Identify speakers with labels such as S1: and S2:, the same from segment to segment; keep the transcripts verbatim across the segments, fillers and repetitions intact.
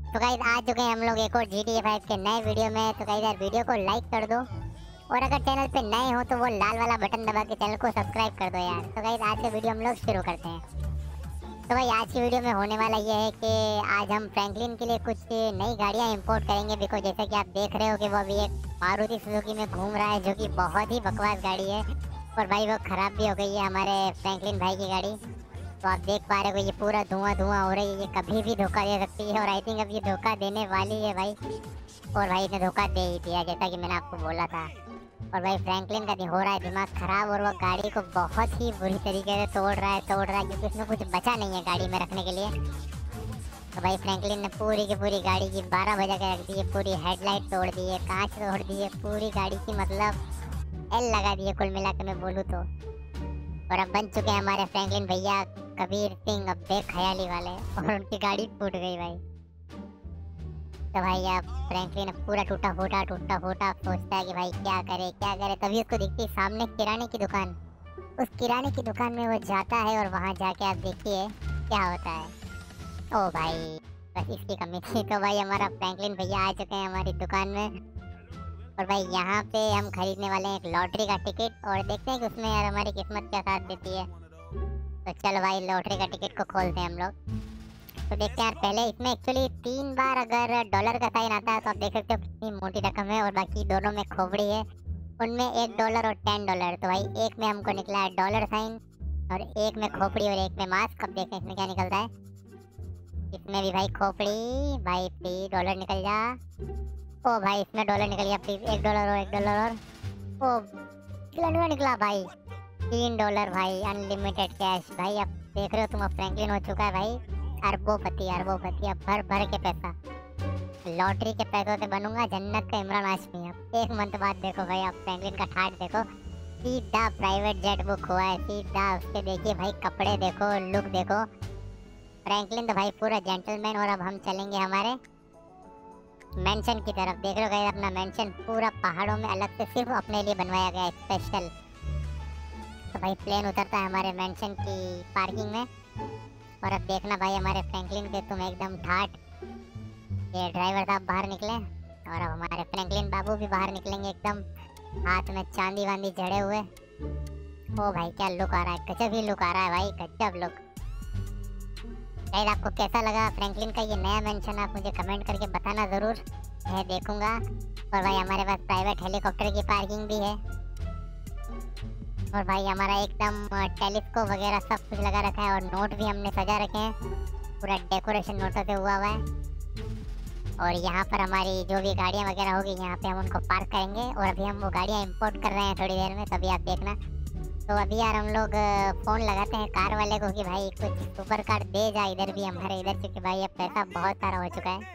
S1: तो गाइस आ चुके हैं हम लोग एक और जी टी ए फाइव के नए वीडियो में। तो गाइस यार वीडियो को लाइक कर दो और अगर चैनल पे नए हो तो वो लाल वाला बटन दबा के चैनल को सब्सक्राइब कर दो यार। तो गाइस आज का वीडियो हम लोग शुरू करते हैं। तो भाई आज की वीडियो में होने वाला ये है कि आज हम फ्रैंकलिन के लिए कुछ नई गाड़ियाँ इंपोर्ट करेंगे। बिकॉज जैसे कि आप देख रहे हो कि वो अभी एक मारुति सुजुकी में घूम रहा है जो कि बहुत ही बकवास गाड़ी है और भाई वो ख़राब भी हो गई है हमारे फ्रैंकलिन भाई की गाड़ी। तो आप देख पा रहे हो ये पूरा धुआं धुआं हो रही है, ये कभी भी धोखा दे सकती है और आई थिंक अब ये धोखा देने वाली है भाई। और भाई ने धोखा दे ही दिया जैसा कि मैंने आपको बोला था। और भाई फ्रैंकलिन का हो रहा है दिमाग ख़राब और वो गाड़ी को बहुत ही बुरी तरीके से तोड़ रहा है तोड़ रहा है क्योंकि उसमें कुछ बचा नहीं है गाड़ी में रखने के लिए। तो भाई फ्रैंकलिन ने पूरी की पूरी गाड़ी की बारह बजा के रख दी है, पूरी हेडलाइट तोड़ दी है, कांच तोड़ दी है, पूरी गाड़ी की मतलब एल लगा दी है कुल मिला के मैं बोलूँ तो। और अब बन चुके हैं हमारे फ्रैंकलिन भैया कबीर सिंह अब बेख्याली वाले और उनकी गाड़ी फूट गई भाई। तो भाई अब फ्रैंकलिन अब पूरा टूटा फूटा टूटा फूटा सोचता है कि भाई क्या करे क्या करे। तभी उसको दिखती है सामने किराने की दुकान। उस किराने की दुकान में वो जाता है और वहाँ जाके आप देखिए क्या होता है। ओ भाई बस इसकी कमी थी। तो भाई हमारा फ्रैंकलिन भैया आ चुके हैं हमारी दुकान में और भाई यहाँ पे हम खरीदने वाले हैं एक लॉटरी का टिकट और देखते हैं कि उसमें यार हमारी किस्मत क्या साथ देती है। तो चलो भाई लॉटरी का टिकट को खोलते हैं हम लोग। तो देखते हैं यार पहले इसमें एक्चुअली तीन बार अगर डॉलर का साइन आता है तो आप देख सकते हो कितनी मोटी रकम है और बाकी दोनों में खोपड़ी है उनमें एक डॉलर और टेन डॉलर। तो भाई एक में हमको निकला है डॉलर साइन और एक में खोपड़ी और एक में मास्क। अब देखते हैं इसमें क्या निकलता है। इसमें भी भाई खोपड़ी भाई प्लीज डॉलर निकल जा। ओ भाई इसमें डॉलर निकल गया प्लीज एक डॉलर और एक डॉलर और ओ निकला निकला भाई तीन डॉलर भाई अनलिमिटेड कैश। भाई अब देख रहे हो तुम अब फ्रैंकलिन हो चुका है भाई अरबोपति अरबोपति। अब भर भर के पैसा लॉटरी के पैसों से बनूंगा जन्नत का इमरान हाशमी। अब एक मंथ बाद देखो भाई अब फ्रैंकलिन का ठाट देखो सीधा प्राइवेट जेट बुक हुआ है सीधा। उसके देखिए भाई कपड़े देखो लुक देखो फ्रैंकलिन तो भाई पूरा जेंटलमैन। और अब हम चलेंगे हमारे मेंशन की तरफ। देख रहे हो गाइस अपना मेंशन पूरा पहाड़ों में अलग से सिर्फ अपने लिए बनवाया गया है स्पेशल। तो भाई प्लेन उतरता है हमारे मेंशन की पार्किंग में और अब देखना भाई हमारे फ्रैंकलिन के तुम एकदम ठाट। ये ड्राइवर साहब बाहर निकले और अब हमारे फ्रैंकलिन बाबू भी बाहर निकलेंगे एकदम हाथ में चांदी वांदी जड़े हुए। ओ भाई क्या लुक आ रहा है, गजब ही लुक आ रहा है भाई, गजब लुक। गाइस आपको कैसा लगा फ्रैंकलिन का ये नया मेंशन आप मुझे कमेंट करके बताना ज़रूर, मैं देखूंगा। और भाई हमारे पास प्राइवेट हेलीकॉप्टर की पार्किंग भी है और भाई हमारा एकदम टेलीस्कोप वगैरह सब कुछ लगा रखा है और नोट भी हमने सजा रखे हैं, पूरा डेकोरेशन नोटों से हुआ हुआ है। और यहाँ पर हमारी जो भी गाड़ियाँ वगैरह होगी यहाँ पे हम उनको पार्क करेंगे और अभी हम वो गाड़ियाँ इंपोर्ट कर रहे हैं थोड़ी देर में, तभी आप देखना। तो अभी यार हम लोग फ़ोन लगाते हैं कार वाले को कि भाई कुछ सुपर कार दे जा इधर भी हमारे इधर, क्योंकि भाई अब पैसा बहुत सारा हो चुका है।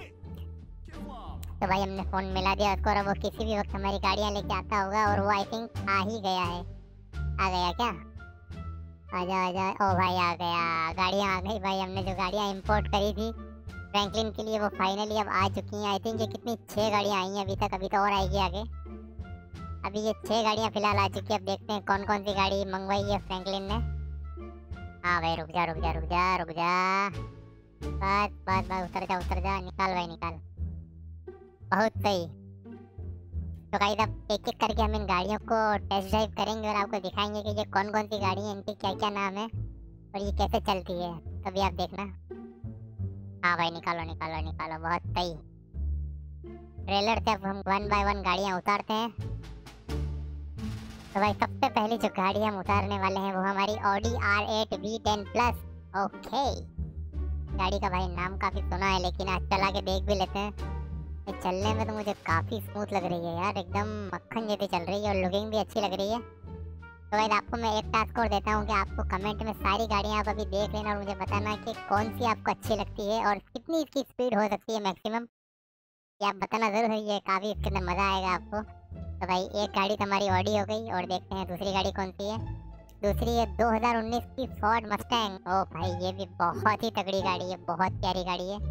S1: तो भाई हमने फ़ोन मिला दिया उसको और वो किसी भी वक्त हमारी गाड़ियाँ लेके आता होगा और वो आई थिंक आ ही गया है। आ गया क्या? आजा आजा। ओ भाई आ गया, गाड़ियाँ आ गई भाई। हमने जो गाड़ियाँ इंपोर्ट करी थी फ्रैंकलिन के लिए वो फाइनली अब आ चुकी हैं। आई थिंक ये कितनी छः गाड़ियाँ आई हैं अभी तक, अभी तो और आएगी आगे। अभी ये छह गाड़ियाँ फिलहाल आ चुकी है। अब देखते हैं कौन कौन सी गाड़ी मंगवाई है फ्रैंकलिन ने। हाँ भाई रुक जा रुक जा रुक जा रुक जा बस बस बस उतर जा उतर जा निकाल भाई निकाल, बहुत सही। तो गाइस अब एक एक करके हम इन गाड़ियों को टेस्ट ड्राइव करेंगे और आपको दिखाएंगे कि ये कौन कौन सी गाड़ी है, इनके क्या क्या नाम है और ये कैसे चलती है, तभी आप देखना। हाँ भाई निकालो निकालो निकालो, बहुत सही। ट्रेलर से अब हम वन बाय वन गाड़ियाँ उतारते हैं। तो भाई सबसे पहली जो गाड़ी हम उतारने वाले हैं वो हमारी Audi R eight V ten plus. Okay गाड़ी का भाई नाम काफ़ी सुना है लेकिन आज चला के देख भी लेते हैं। ये चलने में तो मुझे काफ़ी स्मूथ लग रही है यार, एकदम मक्खन जैसी चल रही है और लुकिंग भी अच्छी लग रही है। तो भाई आपको मैं एक टास्क और देता हूँ कि आपको कमेंट में सारी गाड़ियाँ आप अभी देख लेना और मुझे बताना कि कौन सी आपको अच्छी लगती है और कितनी इसकी स्पीड हो सकती है मैक्सिमम, ये आप बताना ज़रूर है। ये काफ़ी इसके अंदर मज़ा आएगा आपको। तो भाई एक गाड़ी तो हमारी ऑडी हो गई और देखते हैं दूसरी गाड़ी कौन सी है। दूसरी है दो हज़ार उन्नीस की फोर्ड मस्टैंग। ओ भाई ये भी बहुत ही तगड़ी गाड़ी है, बहुत प्यारी गाड़ी है।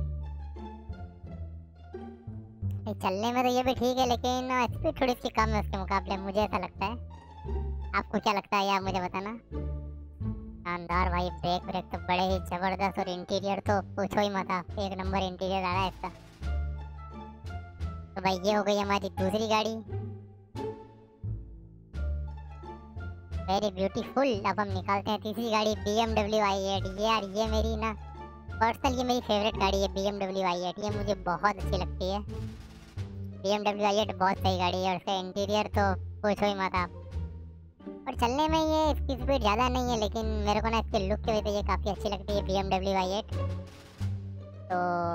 S1: चलने में तो ये भी ठीक है लेकिन स्पीड थोड़ी सी कम है उसके मुकाबले, मुझे ऐसा लगता है। आपको क्या लगता है यार मुझे बताना। शानदार भाई, ब्रेक ब्रेक तो बड़े ही जबरदस्त, और इंटीरियर तो पूछो ही मत आप, एक नंबर इंटीरियर आ रहा है इसका। तो भाई ये हो गई हमारी दूसरी गाड़ी, वेरी ब्यूटीफुल। अब हम निकालते हैं तीसरी गाड़ी, B M W I eight. ये यार ये मेरी ना पर्सनल, ये मेरी फेवरेट गाड़ी है B M W I eight. ये मुझे बहुत अच्छी लगती है। B M W I eight बहुत सही गाड़ी है, और इसका इंटीरियर तो पूछो ही मत आप। और चलने में ये इसकी स्पीड ज़्यादा नहीं है, लेकिन मेरे को ना इसके लुक की वजह से ये काफ़ी अच्छी लगती है B M W I eight. तो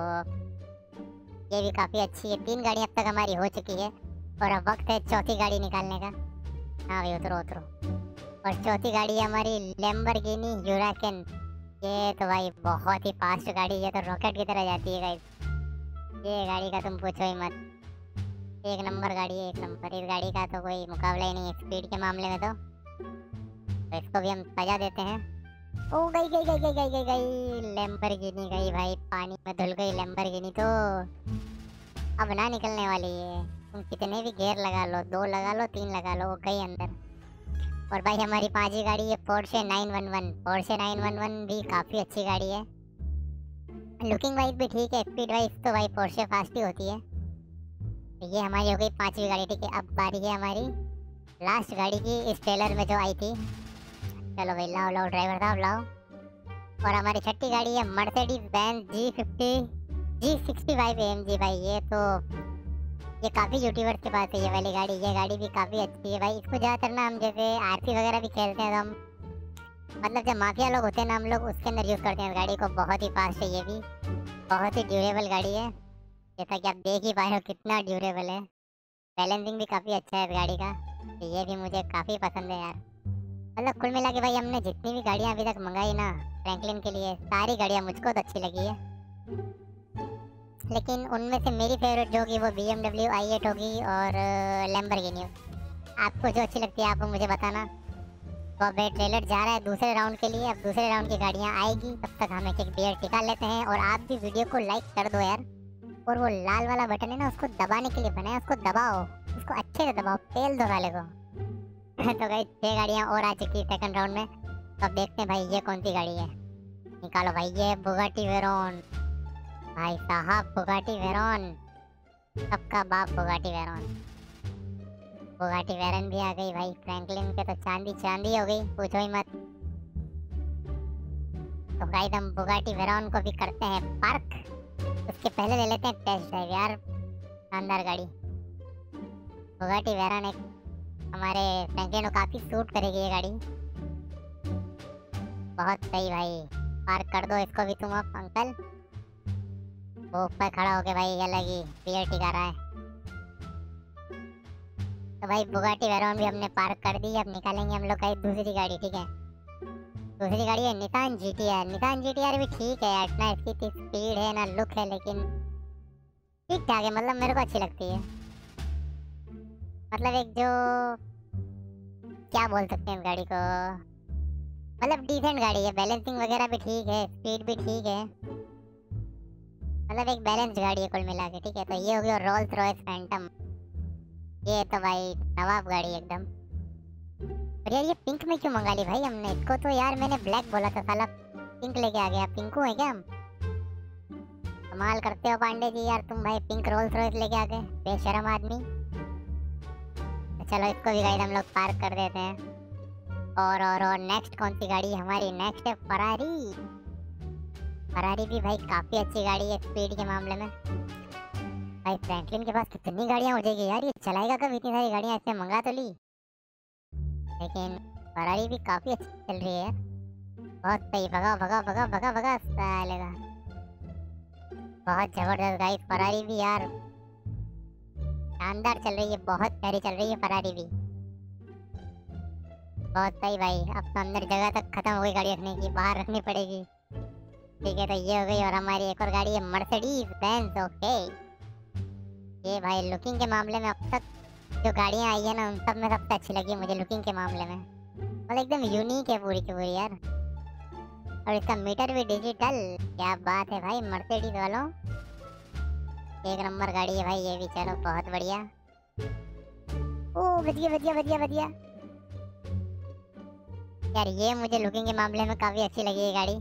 S1: ये भी काफ़ी अच्छी है। तीन गाड़ियाँ अब तक हमारी हो चुकी है, और अब वक्त है चौथी गाड़ी निकालने का। हाँ भाई उतरो उतरो। और चौथी गाड़ी है हमारी लैम्बोर्गिनी ह्यूराकन। ये तो भाई बहुत ही फास्ट गाड़ी है, तो रॉकेट की तरह जाती है गाइस। ये गाड़ी का तुम पूछो ही मत, एक नंबर गाड़ी है, एक नंबर। इस गाड़ी का तो कोई मुकाबला ही नहीं है स्पीड के मामले में। तो तो इसको भी हम सजा देते हैं। ओ गई गई गई गई गई गई गई लैम्बोर्गिनी गई भाई, पानी में धुल गई लैम्बोर्गिनी। तो अब ना निकलने वाली है। तुम कितने भी गेयर लगा लो, दो लगा लो, तीन लगा लो, वो गई अंदर। और भाई हमारी पांचवी गाड़ी है Porsche nine one one. Porsche nine one one भी काफ़ी अच्छी गाड़ी है, लुकिंग वाइज भी ठीक है, स्पीड वाइज तो भाई पोर्शे फास्ट ही होती है। ये हमारी हो गई पांचवी गाड़ी, ठीक है। अब बारी है हमारी लास्ट गाड़ी की, इस ट्रेलर में जो आई थी। चलो भाई लाओ लाओ ड्राइवर साहब लाओ। और हमारी छठी गाड़ी है Mercedes Benz G fifty G sixty five A M G. भाई ये तो ये काफ़ी यूट्यूबर्स के पास है ये वाली गाड़ी। ये गाड़ी भी काफ़ी अच्छी है भाई। इसको ज़्यादातर ना हम जैसे आरपी वगैरह भी खेलते हैं, तो हम मतलब जब माफिया लोग होते हैं ना, हम लोग उसके अंदर यूज़ करते हैं इस गाड़ी को। बहुत ही फास्ट है ये भी, बहुत ही ड्यूरेबल गाड़ी है। जैसा कि आप देख ही पाए हो कितना ड्यूरेबल है। बैलेंसिंग भी काफ़ी अच्छा है इस गाड़ी का, तो ये भी मुझे काफ़ी पसंद है यार। मतलब कुल मिला के भाई हमने जितनी भी गाड़ियाँ अभी तक मंगाई ना फ्रैंकलिन के लिए, सारी गाड़ियाँ मुझको तो अच्छी लगी है। लेकिन उनमें से मेरी फेवरेट जो होगी वो B M W I eight होगी, और लैम्बोर्गिनी। आपको जो अच्छी लगती है आप मुझे बताना। तो अब ट्रेलर जा रहा है दूसरे राउंड के लिए। अब दूसरे राउंड की गाड़ियाँ आएगी, तब तक हम एक एक बियर टिका लेते हैं। और आप भी वीडियो को लाइक कर दो यार, और वो लाल वाला बटन है ना, उसको दबाने के लिए बनाया, उसको दबाओ, उसको अच्छे से दबाओ, तेल दो वाले को। तो भाई छह गाड़ियाँ और आ चुकी है सेकंड राउंड में। तो अब देखते हैं भाई ये कौन सी गाड़ी है। निकालो भाई, ये बुगाटी वेरोन। भाई साहब बुगाटी वेरोन, सबका बाप बुगाटी वेरोन। बुगाटी वेरन भी आ गई भाई। फ्रैंकलिन के तो चांदी चांदी हो गई, पूछो ही मत। तो गाइस हम बुगाटी वेरोन को भी करते हैं पार्क। उसके पहले ले लेते हैं टेस्ट ड्राइव यार। शानदार गाड़ी बुगाटी वेरन, एक हमारे फ्रैंकलिन को काफ़ी सूट करेगी ये गाड़ी। बहुत सही भाई, पार्क कर दो इसको भी तुम अब अंकल। वो ऊपर खड़ा होके भाई ये लगी बियर टिका रहा है। तो भाई बुगाटी वेरोन भी हमने पार्क कर दी। अब निकालेंगे हम लोग का दूसरी गाड़ी, ठीक है। दूसरी गाड़ी है Nissan G T R. Nissan G T R भी ठीक है यार, ना इसकी स्पीड है ना लुक है, लेकिन ठीक ठाक है, मतलब मेरे को अच्छी लगती है। मतलब एक जो क्या बोल सकते हैं इस गाड़ी को, मतलब डिसेंट गाड़ी है। बैलेंसिंग वगैरह भी ठीक है, स्पीड भी ठीक है, मतलब एक बैलेंस गाड़ी है कुल मिला के, ठीक है। तो ये हो गया रोल्स रॉयस फैंटम। ये तो भाई नवाब गाड़ी एकदम। और यार ये पिंक में क्यों मंगा ली भाई हमने इसको? तो यार मैंने ब्लैक बोला था, साला पिंक लेके आ गया। पिंकू है क्या हम? कमाल करते हो पांडे जी यार तुम भाई, पिंक रोल्स रॉयस लेके आ गए, बेशरम आदमी। तो चलो इसको भी गाइस हम लोग पार्क कर देते हैं। और और और नेक्स्ट कौन सी गाड़ी हमारी? नेक्स्ट है फरारी। फरारी भी भाई काफ़ी अच्छी गाड़ी है स्पीड के मामले में। भाई फ्रैंकलिन के पास कितनी गाड़ियाँ हो जाएगी यार, ये चलाएगा कब इतनी सारी गाड़ियाँ? ऐसे मंगा तो ली, लेकिन फरारी भी काफ़ी अच्छी चल रही है। बहुत सही, भगा भगा भगा भगा भगा सालेगा। बहुत ज़बरदस्त गाइस, फरारी भी यार शानदार चल रही है, बहुत प्यारी चल रही है फरारी भी। बहुत सही भाई। अब तो अंदर जगह तक खत्म हो गई गाड़ी रखने की, बाहर रखनी पड़ेगी, ठीक है। तो ये हो गई। और हमारी एक और गाड़ी है मर्सिडीज बेंज। ओके, ये भाई लुकिंग के मामले में अब तक जो गाड़ियाँ आई है ना, उन सब में सबसे अच्छी लगी मुझे लुकिंग के मामले में। मतलब एकदम यूनिक है पूरी की पूरी यार। और इसका मीटर भी डिजिटल, क्या बात है भाई मर्सिडीज वालों, एक नंबर गाड़ी है भाई ये भी। चलो बहुत बढ़िया। ओ बढ़िया बढ़िया बढ़िया बढ़िया। यार ये मुझे लुकिंग के मामले में काफ़ी अच्छी लगी ये गाड़ी।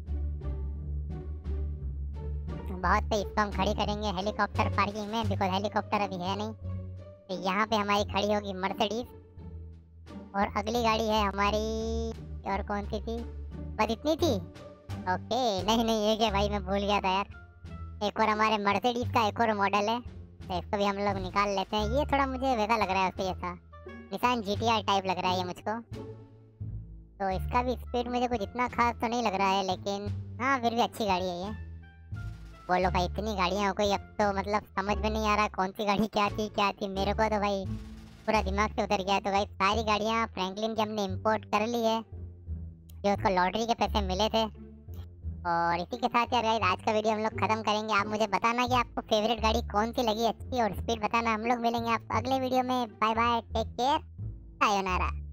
S1: बहुत सही, इसको हम खड़ी करेंगे हेलीकॉप्टर पार्किंग में, बिकॉज हेलीकॉप्टर अभी है नहीं। तो यहाँ पे हमारी खड़ी होगी मर्सिडीज, और अगली गाड़ी है हमारी, और कौन सी थी, बस इतनी थी। ओके, नहीं नहीं ये क्या भाई, मैं भूल गया था यार। एक और हमारे मर्सिडीज का एक और मॉडल है, तो इसको भी हम लोग निकाल लेते हैं। ये थोड़ा मुझे वैसा लग रहा है उसके जैसा, Nissan G T R type लग रहा है ये मुझको। तो इसका भी स्पीड मुझे कुछ इतना खास तो नहीं लग रहा है, लेकिन हाँ फिर भी अच्छी गाड़ी है ये। बोलो भाई, इतनी गाड़ियाँ हो गई अब तो मतलब समझ में नहीं आ रहा कौन सी गाड़ी क्या थी क्या थी। मेरे को तो भाई पूरा दिमाग से उतर गया। तो भाई सारी गाड़ियाँ फ्रैंकलिन की हमने इंपोर्ट कर ली है, जो उसको लॉटरी के पैसे मिले थे। और इसी के साथ यार गाइस आज का वीडियो हम लोग खत्म करेंगे। आप मुझे बताना कि आपको फेवरेट गाड़ी कौन सी लगी अच्छी, और स्पीड बताना। हम लोग मिलेंगे आप अगले वीडियो में। Bye bye, take care, sayonara.